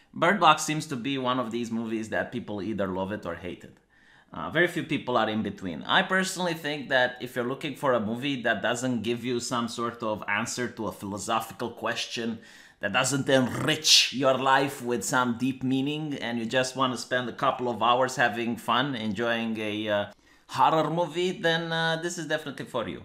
Bird Box seems to be one of these movies that people either love it or hate it. Very few people are in between. I personally think that if you're looking for a movie that doesn't give you some sort of answer to a philosophical question, that doesn't enrich your life with some deep meaning, and you just want to spend a couple of hours having fun, enjoying a horror movie, then this is definitely for you.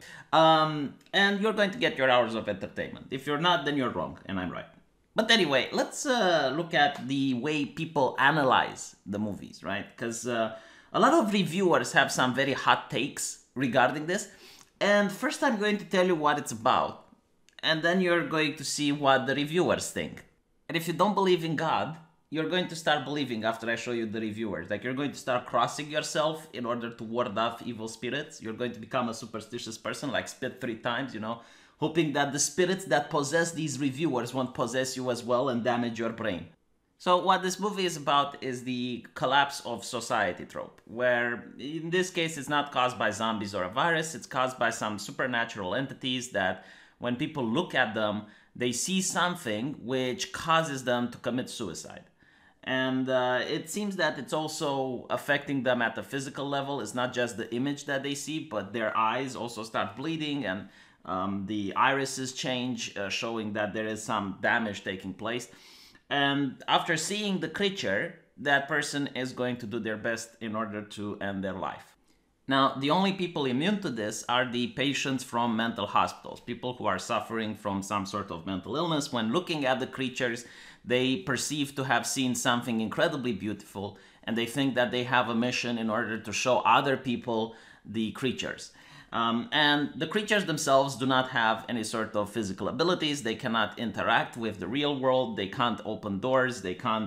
And you're going to get your hours of entertainment. If you're not, then you're wrong, and I'm right. But anyway, let's look at the way people analyze the movies, right? Because a lot of reviewers have some very hot takes regarding this. And first I'm going to tell you what it's about. And then you're going to see what the reviewers think. And if you don't believe in God, you're going to start believing after I show you the reviewers. Like, you're going to start crossing yourself in order to ward off evil spirits. You're going to become a superstitious person, like spit 3 times, hoping that the spirits that possess these reviewers won't possess you as well and damage your brain. So what this movie is about is the collapse of society trope, where in this case it's not caused by zombies or a virus, it's caused by some supernatural entities that when people look at them, they see something which causes them to commit suicide. And it seems that it's also affecting them at the physical level. It's not just the image that they see, but their eyes also start bleeding, and the irises change, showing that there is some damage taking place. And after seeing the creature, that person is going to do their best in order to end their life. Now, the only people immune to this are the patients from mental hospitals, people who are suffering from some sort of mental illness. When looking at the creatures, they perceive to have seen something incredibly beautiful, and they think that they have a mission in order to show other people the creatures. And the creatures themselves do not have any sort of physical abilities. They cannot interact with the real world. They can't open doors. They can't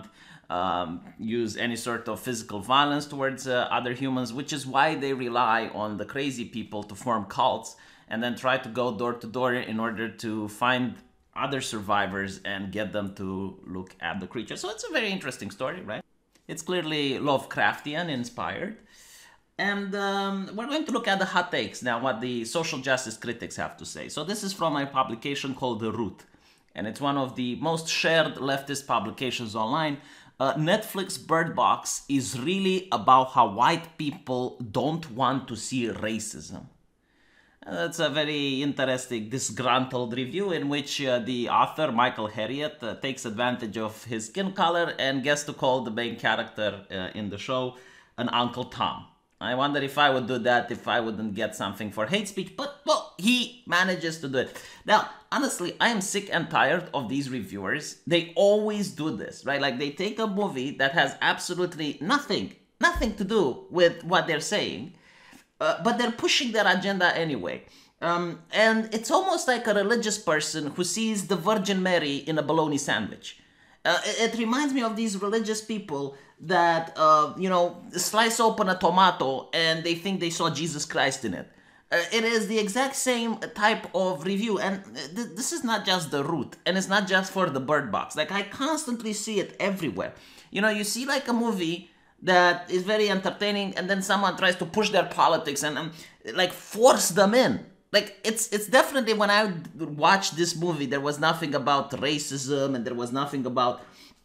use any sort of physical violence towards other humans, which is why they rely on the crazy people to form cults and then try to go door to door in order to find other survivors and get them to look at the creature. So it's a very interesting story, right? It's clearly Lovecraftian inspired. And we're going to look at the hot takes now, what the social justice critics have to say. So this is from a publication called The Root, and it's one of the most shared leftist publications online. Netflix Bird Box is really about how white people don't want to see racism. That's a very interesting, disgruntled review in which the author, Michael Harriot, takes advantage of his skin color and gets to call the main character in the show an Uncle Tom. I wonder if I would do that if I wouldn't get something for hate speech, but, well, he manages to do it. Now, honestly, I am sick and tired of these reviewers. They always do this, right? Like, they take a movie that has absolutely nothing to do with what they're saying, but they're pushing their agenda anyway. And it's almost like a religious person who sees the Virgin Mary in a bologna sandwich. It reminds me of these religious people that, slice open a tomato and they think they saw Jesus Christ in it. It is the exact same type of review, and this is not just The Root, and it's not just for the Bird Box. Like, I constantly see it everywhere. You see like a movie that is very entertaining, and then someone tries to push their politics and force them in. Like, it's definitely, when I watched this movie, there was nothing about racism, and there was nothing about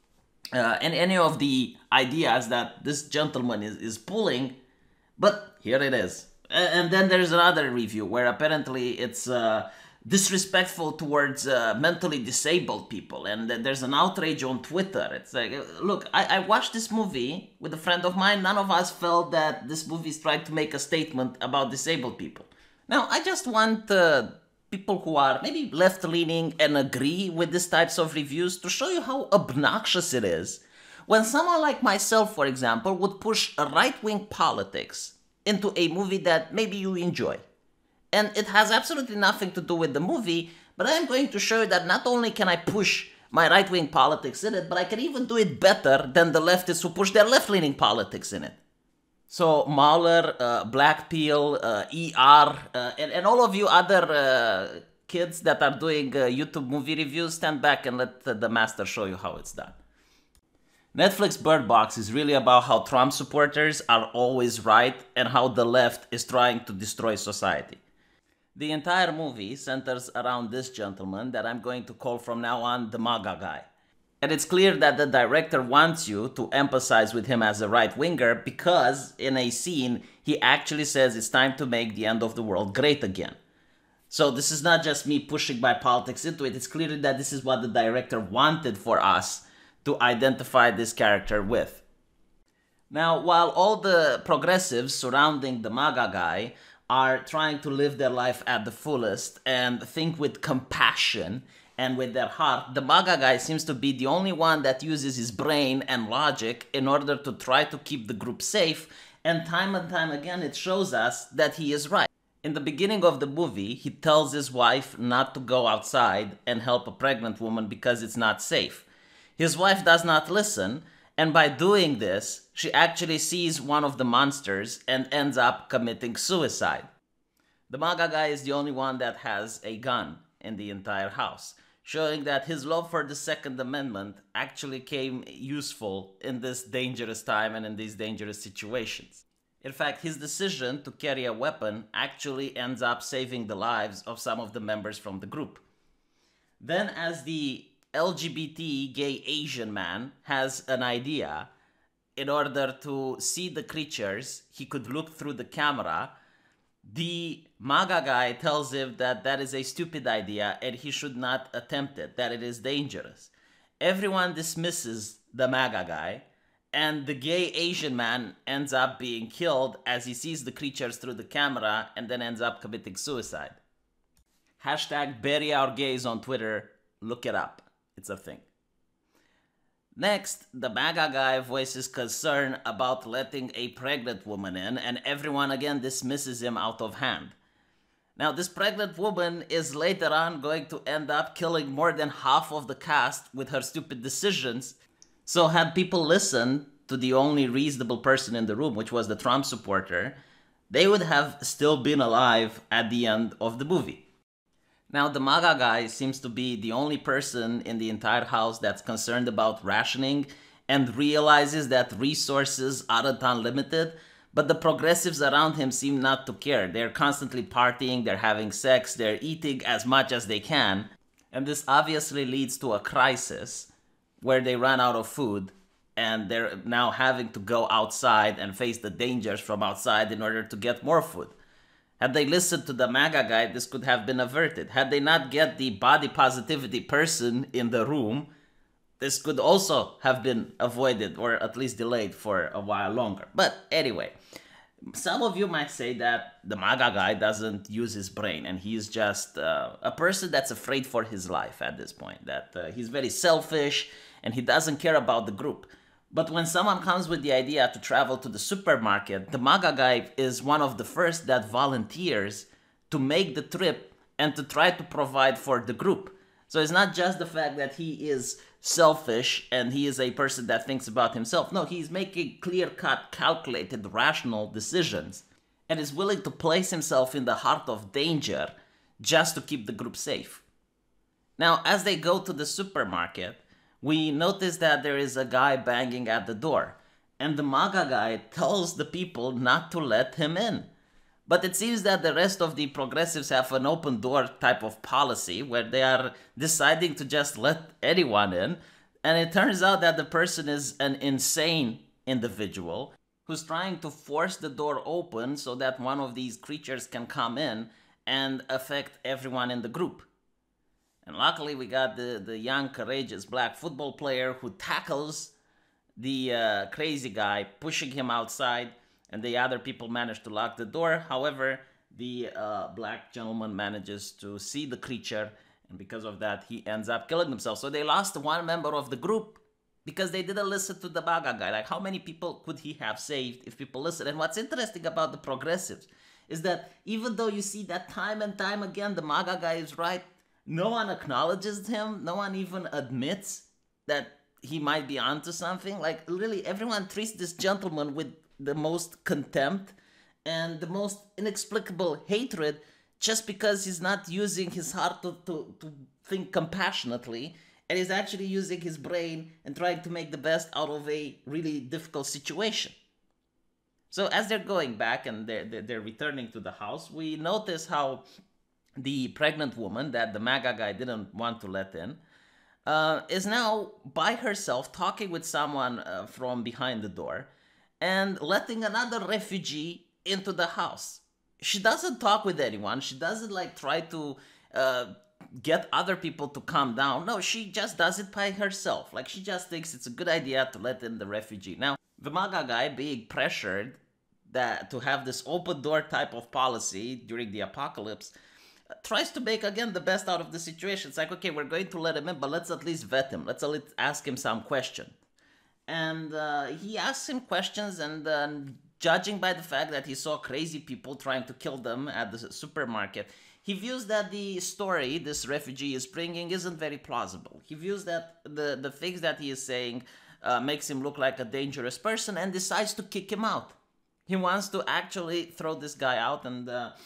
any of the ideas that this gentleman is pulling, but here it is. And then there's another review where apparently it's disrespectful towards mentally disabled people, and there's an outrage on Twitter. It's like, look, I watched this movie with a friend of mine. None of us felt that this movie is trying to make a statement about disabled people. Now, I just want people who are maybe left-leaning and agree with these types of reviews to show you how obnoxious it is when someone like myself, for example, would push a right-wing politics into a movie that maybe you enjoy. And it has absolutely nothing to do with the movie, but I'm going to show you that not only can I push my right-wing politics in it, but I can even do it better than the leftists who push their left-leaning politics in it. So Mauler, Black Peel, ER, and all of you other kids that are doing YouTube movie reviews, stand back and let the master show you how it's done. Netflix Bird Box is really about how Trump supporters are always right and how the left is trying to destroy society. The entire movie centers around this gentleman that I'm going to call from now on the MAGA guy. And it's clear that the director wants you to empathize with him as a right-winger because in a scene, he actually says it's time to make the end of the world great again. So this is not just me pushing my politics into it. It's clear that this is what the director wanted for us to identify this character with. Now, while all the progressives surrounding the MAGA guy are trying to live their life at the fullest and think with compassion and with their heart, the MAGA guy seems to be the only one that uses his brain and logic in order to try to keep the group safe, and time again it shows us that he is right. In the beginning of the movie, he tells his wife not to go outside and help a pregnant woman because it's not safe. His wife does not listen, and by doing this, she actually sees one of the monsters and ends up committing suicide. The MAGA guy is the only one that has a gun in the entire house, showing that his love for the Second Amendment actually came useful in this dangerous time and in these dangerous situations. In fact, his decision to carry a weapon actually ends up saving the lives of some of the members from the group. Then, as the LGBT gay Asian man has an idea, in order to see the creatures, he could look through the camera. The MAGA guy tells him that that is a stupid idea and he should not attempt it, that it is dangerous. Everyone dismisses the MAGA guy, and the gay Asian man ends up being killed as he sees the creatures through the camera and then ends up committing suicide. Hashtag bury our gays on Twitter. Look it up. It's a thing. Next, the MAGA guy voices concern about letting a pregnant woman in, and everyone again dismisses him out of hand. Now, this pregnant woman is later on going to end up killing more than half of the cast with her stupid decisions. So had people listened to the only reasonable person in the room, which was the Trump supporter, they would have still been alive at the end of the movie. Now, the MAGA guy seems to be the only person in the entire house that's concerned about rationing and realizes that resources aren't unlimited, but the progressives around him seem not to care. They're constantly partying, they're having sex, they're eating as much as they can, and this obviously leads to a crisis where they run out of food and they're now having to go outside and face the dangers from outside in order to get more food. Had they listened to the MAGA guy, this could have been averted. Had they not get the body positivity person in the room, this could also have been avoided or at least delayed for a while longer. But anyway, some of you might say that the MAGA guy doesn't use his brain and he's just a person that's afraid for his life at this point, that he's very selfish and he doesn't care about the group. But when someone comes with the idea to travel to the supermarket, the MAGA guy is one of the first that volunteers to make the trip and to try to provide for the group. So it's not just the fact that he is selfish and he is a person that thinks about himself. No, he's making clear-cut, calculated, rational decisions and is willing to place himself in the heart of danger just to keep the group safe. Now, as they go to the supermarket, we notice that there is a guy banging at the door, and the MAGA guy tells the people not to let him in. But it seems that the rest of the progressives have an open door type of policy where they are deciding to just let anyone in, and it turns out that the person is an insane individual who's trying to force the door open so that one of these creatures can come in and affect everyone in the group. And luckily we got the young, courageous black football player who tackles the crazy guy, pushing him outside, and the other people manage to lock the door. However, the black gentleman manages to see the creature, and because of that, he ends up killing himself. So they lost one member of the group because they didn't listen to the MAGA guy. Like, how many people could he have saved if people listened? And what's interesting about the progressives is that even though you see that time and time again, the MAGA guy is right, no one acknowledges him. No one even admits that he might be onto something. Like, really, everyone treats this gentleman with the most contempt and the most inexplicable hatred just because he's not using his heart to think compassionately, and he's actually using his brain and trying to make the best out of a really difficult situation. So as they're going back and they're returning to the house, we notice how the pregnant woman that the MAGA guy didn't want to let in is now by herself talking with someone from behind the door and letting another refugee into the house. She doesn't talk with anyone. She doesn't like try to uh, get other people to calm down. No, she just does it by herself. Like she just thinks it's a good idea to let in the refugee. Now, the MAGA guy being pressured that to have this open door type of policy during the apocalypse tries to make again the best out of the situation. It's like, okay, we're going to let him in, but let's at least vet him. Let's at least ask him some questions. And he asks him questions, and judging by the fact that he saw crazy people trying to kill them at the supermarket, he views that the story this refugee is bringing isn't very plausible. He views that the things that he is saying makes him look like a dangerous person and decides to kick him out. He wants to actually throw this guy out and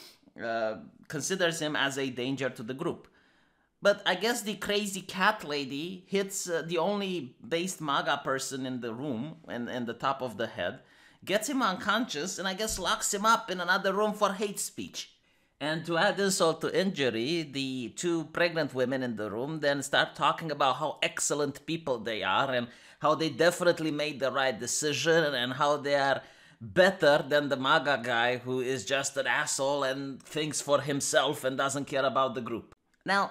considers him as a danger to the group. But I guess the crazy cat lady hits the only based MAGA person in the room and in the top of the head, gets him unconscious, and I guess locks him up in another room for hate speech. And to add insult to injury, the two pregnant women in the room then start talking about how excellent people they are and how they definitely made the right decision and how they are better than the MAGA guy who is just an asshole and thinks for himself and doesn't care about the group. Now,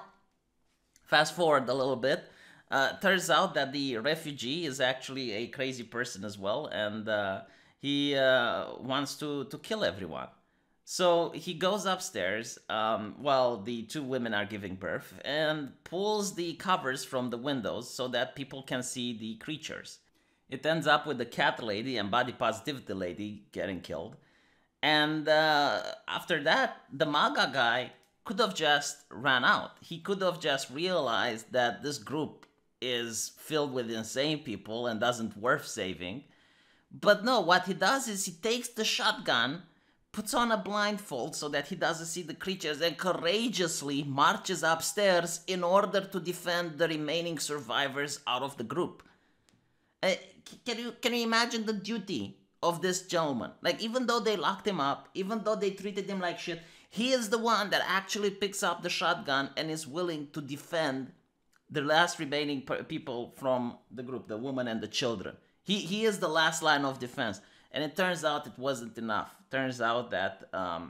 fast forward a little bit. Turns out that the refugee is actually a crazy person as well, and he wants to kill everyone. So he goes upstairs while the two women are giving birth and pulls the covers from the windows so that people can see the creatures. It ends up with the cat lady and body positivity lady getting killed. And after that, the MAGA guy could have just ran out. He could have just realized that this group is filled with insane people and doesn't worth saving. But no, what he does is he takes the shotgun, puts on a blindfold so that he doesn't see the creatures, and courageously marches upstairs in order to defend the remaining survivors out of the group. Can you imagine the duty of this gentleman? Like, even though they locked him up, even though they treated him like shit, he is the one that actually picks up the shotgun and is willing to defend the last remaining people from the group, the woman and the children. He is the last line of defense. And it turns out it wasn't enough. Turns out that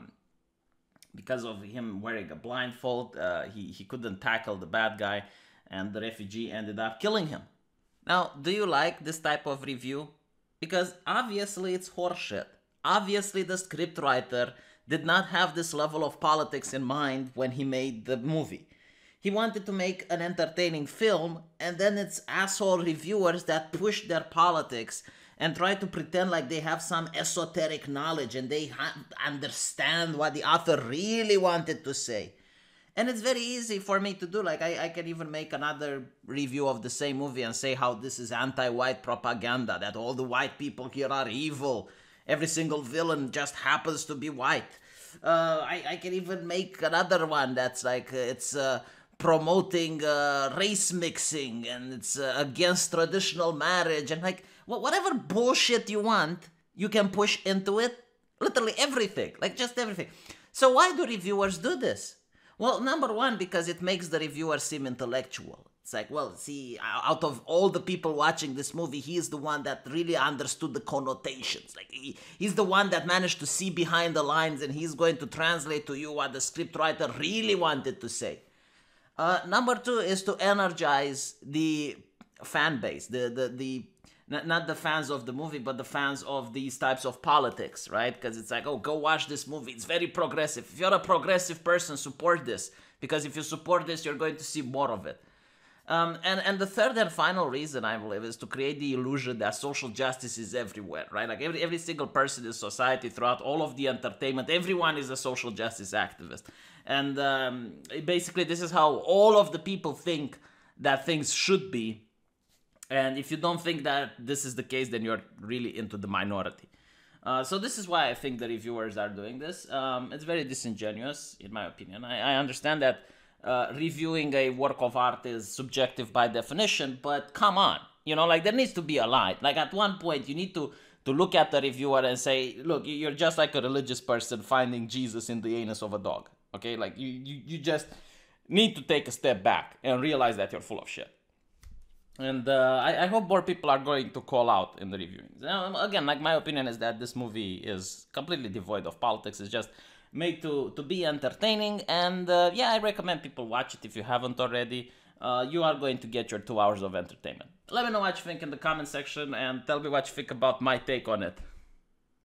because of him wearing a blindfold, he couldn't tackle the bad guy, and the refugee ended up killing him. Now, do you like this type of review? Because obviously it's horseshit. Obviously the scriptwriter did not have this level of politics in mind when he made the movie. He wanted to make an entertaining film, and then it's asshole reviewers that push their politics and try to pretend like they have some esoteric knowledge and they understand what the author really wanted to say. And it's very easy for me to do. Like, I can even make another review of the same movie and say how this is anti-white propaganda, that all the white people here are evil. Every single villain just happens to be white. I can even make another one that's like, it's promoting race mixing, and it's against traditional marriage, and like, whatever bullshit you want, you can push into it. Literally everything. Like, just everything. So why do reviewers do this? Well, number one, because it makes the reviewer seem intellectual. It's like, well, see, out of all the people watching this movie, he is the one that really understood the connotations. Like, he's the one that managed to see behind the lines, and he's going to translate to you what the scriptwriter really wanted to say. Number two is to energize the fan base, not the fans of the movie, but the fans of these types of politics, right? Because it's like, oh, go watch this movie. It's very progressive. If you're a progressive person, support this. Because if you support this, you're going to see more of it. And the third and final reason, I believe, is to create the illusion that social justice is everywhere, right? Like every single person in society, throughout all of the entertainment, everyone is a social justice activist. And basically, this is how all of the people think that things should be. And if you don't think that this is the case, then you're really into the minority. So this is why I think the reviewers are doing this. It's very disingenuous, in my opinion. I understand that reviewing a work of art is subjective by definition, but come on. You know, like, there needs to be a line. Like, at one point, you need to look at the reviewer and say, look, you're just like a religious person finding Jesus in the anus of a dog. Okay? Like, you just need to take a step back and realize that you're full of shit. And I hope more people are going to call out in the reviewings. Again, like my opinion is that this movie is completely devoid of politics. It's just made to be entertaining. And yeah, I recommend people watch it if you haven't already. You are going to get your 2 hours of entertainment. Let me know what you think in the comment section and tell me what you think about my take on it.